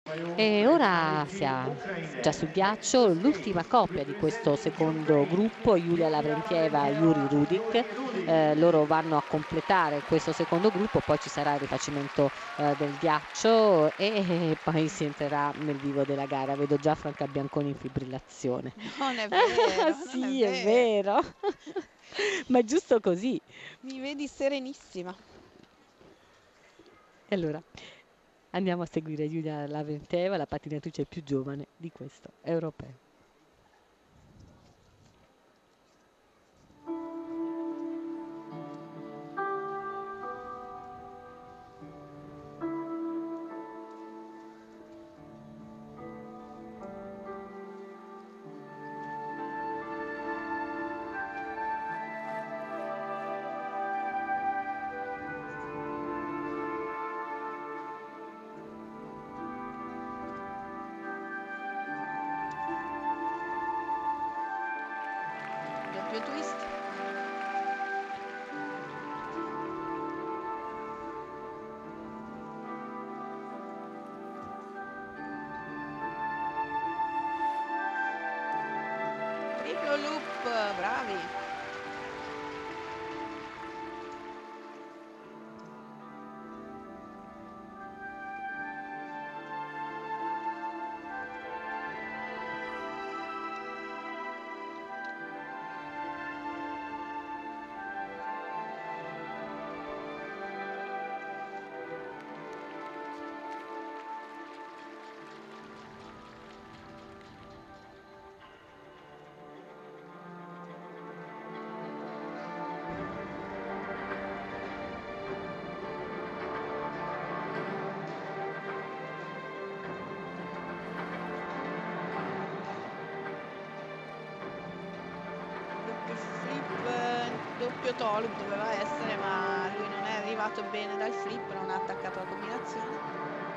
E ora già sul ghiaccio l'ultima coppia di questo secondo gruppo, Julia Lavrentieva e Yuri Rudik. Loro vanno a completare questo secondo gruppo, poi ci sarà il rifacimento del ghiaccio e poi si entrerà nel vivo della gara. Vedo già Franca Bianconi in fibrillazione. Non è vero, non è Sì, è vero. vero, ma è giusto così. Mi vedi serenissima. E allora andiamo a seguire Giulia Laventeva, la pattinatrice più giovane di questo europeo. Doppio twist. Triplo loop, bravi. Doppio flip, doppio toe loop doveva essere, ma lui non è arrivato bene dal flip, non ha attaccato la combinazione.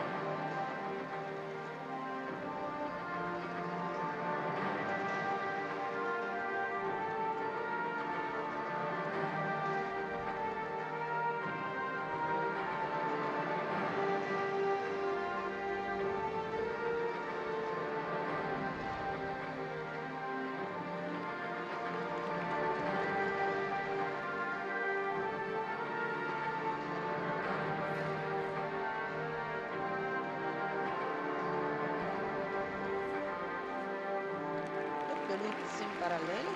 Doppio lutz in parallelo.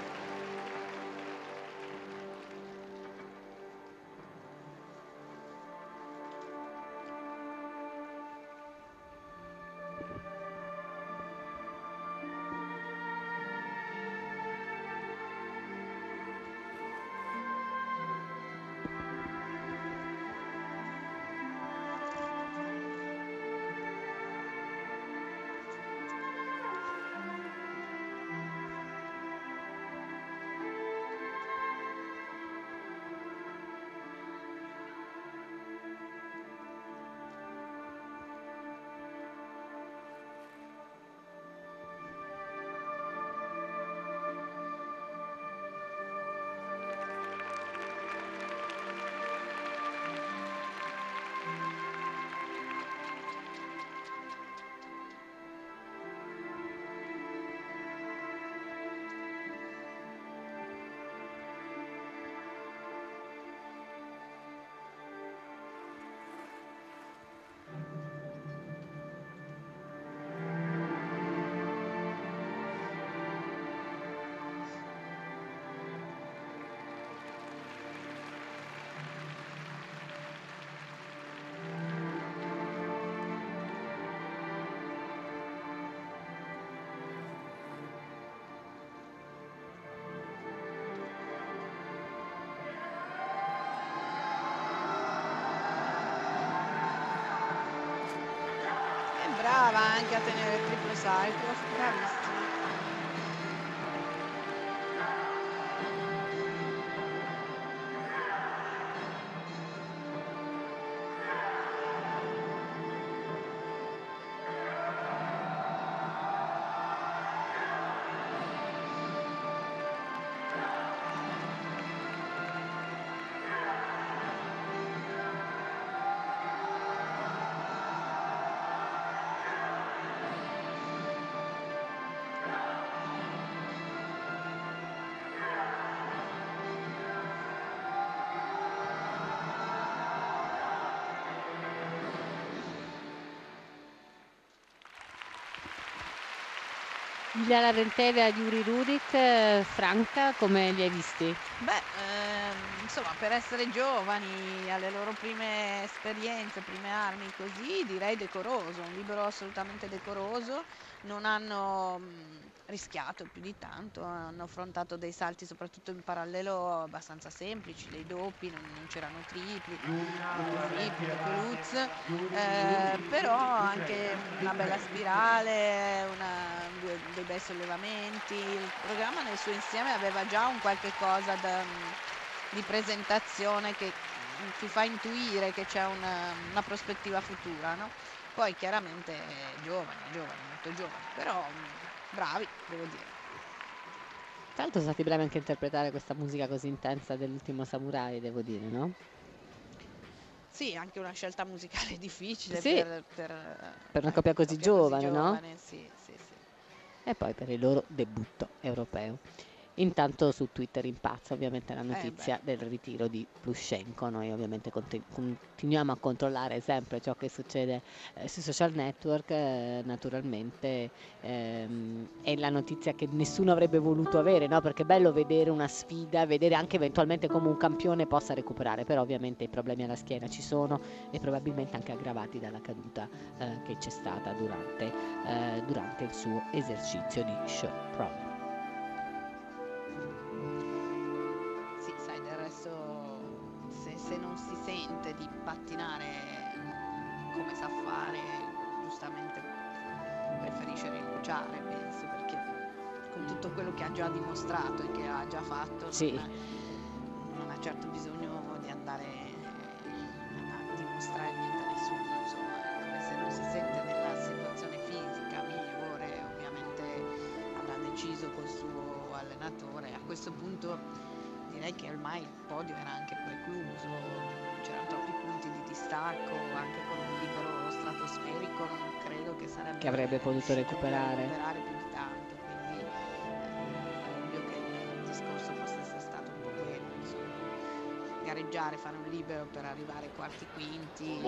E brava anche a tenere il triplo cyclo, bravissima. Giulia Lavrenteva e Yuri Rudik, Franca, come li hai visti? Beh, insomma, per essere giovani, alle loro prime esperienze, prime armi così, direi decoroso, un libero assolutamente decoroso. Non hanno rischiato più di tanto, hanno affrontato dei salti soprattutto in parallelo abbastanza semplici, dei doppi, non c'erano tripli, doppio flip, doppio lutz, però anche una bella spirale, dei bei sollevamenti. Il programma nel suo insieme aveva già un qualche cosa di presentazione che ti fa intuire che c'è una prospettiva futura, no? Poi chiaramente giovani, molto giovani, però bravi, devo dire. Tra l'altro sono stati bravi anche a interpretare questa musica così intensa dell'Ultimo Samurai, devo dire, no? Sì, anche una scelta musicale difficile Sì, per una coppia così giovane, no? Sì, sì, sì. E poi per il loro debutto europeo. Intanto su Twitter impazza ovviamente la notizia del ritiro di Plushenko. Noi ovviamente continuiamo a controllare sempre ciò che succede sui social network, naturalmente è la notizia che nessuno avrebbe voluto avere, no? Perché è bello vedere una sfida, vedere anche eventualmente come un campione possa recuperare, però ovviamente i problemi alla schiena ci sono e probabilmente anche aggravati dalla caduta che c'è stata durante il suo esercizio di show pro. Sì, sai, del resto se non si sente di pattinare come sa fare, giustamente preferisce rinunciare, penso, perché con tutto quello che ha già dimostrato e che ha già fatto, sì, non ha certo bisogno di andare a dimostrare niente a nessuno, insomma, come se non si sente nella situazione fisica migliore, ovviamente avrà deciso col suo allenatore. A questo punto direi che ormai il podio era anche precluso, c'erano troppi punti di distacco, anche con un libero stratosferico non credo che avrebbe potuto recuperare più di tanto, quindi è ovvio che il discorso fosse stato un po' quello, insomma, gareggiare, fare un libero per arrivare ai quarti quinti,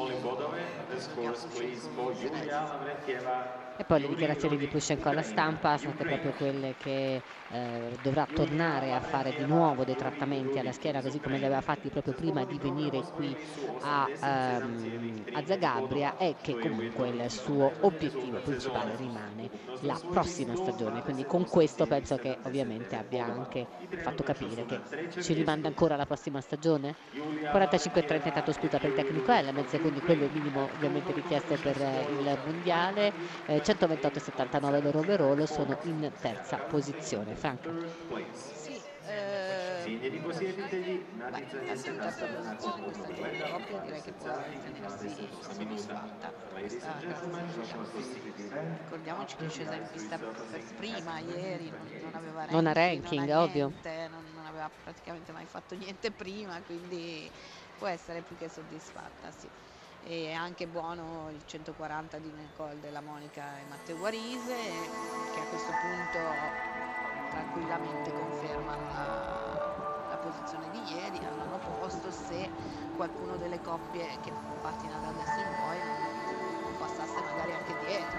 e poi le dichiarazioni di Plushenko alla stampa sono state proprio quelle che dovrà tornare a fare di nuovo dei trattamenti alla schiena, così come li aveva fatti proprio prima di venire qui a Zagabria, e che comunque il suo obiettivo principale rimane la prossima stagione. Quindi con questo penso che ovviamente abbia anche fatto capire che ci rimanda ancora la prossima stagione. 45-30 intanto sputa per il tecnico Elements, quindi quello è il minimo ovviamente richiesto per il mondiale. 128,79 loro overall, sono in terza posizione. Franca. Sì, intanto in terza posizione questa giovane coppia direi che può ritenersi soddisfatta questa classifica. Ricordiamoci che è scesa in pista per prima ieri, non aveva ranking, non ha ranking, non ha ovvio, niente, non aveva praticamente mai fatto niente prima, quindi può essere più che soddisfatta, sì. E anche buono il 140 di Nicole Della Monica e Matteo Guarise, che a questo punto tranquillamente confermano la posizione di ieri al nono posto, se qualcuno delle coppie che pattina da adesso in poi non passasse magari anche dietro.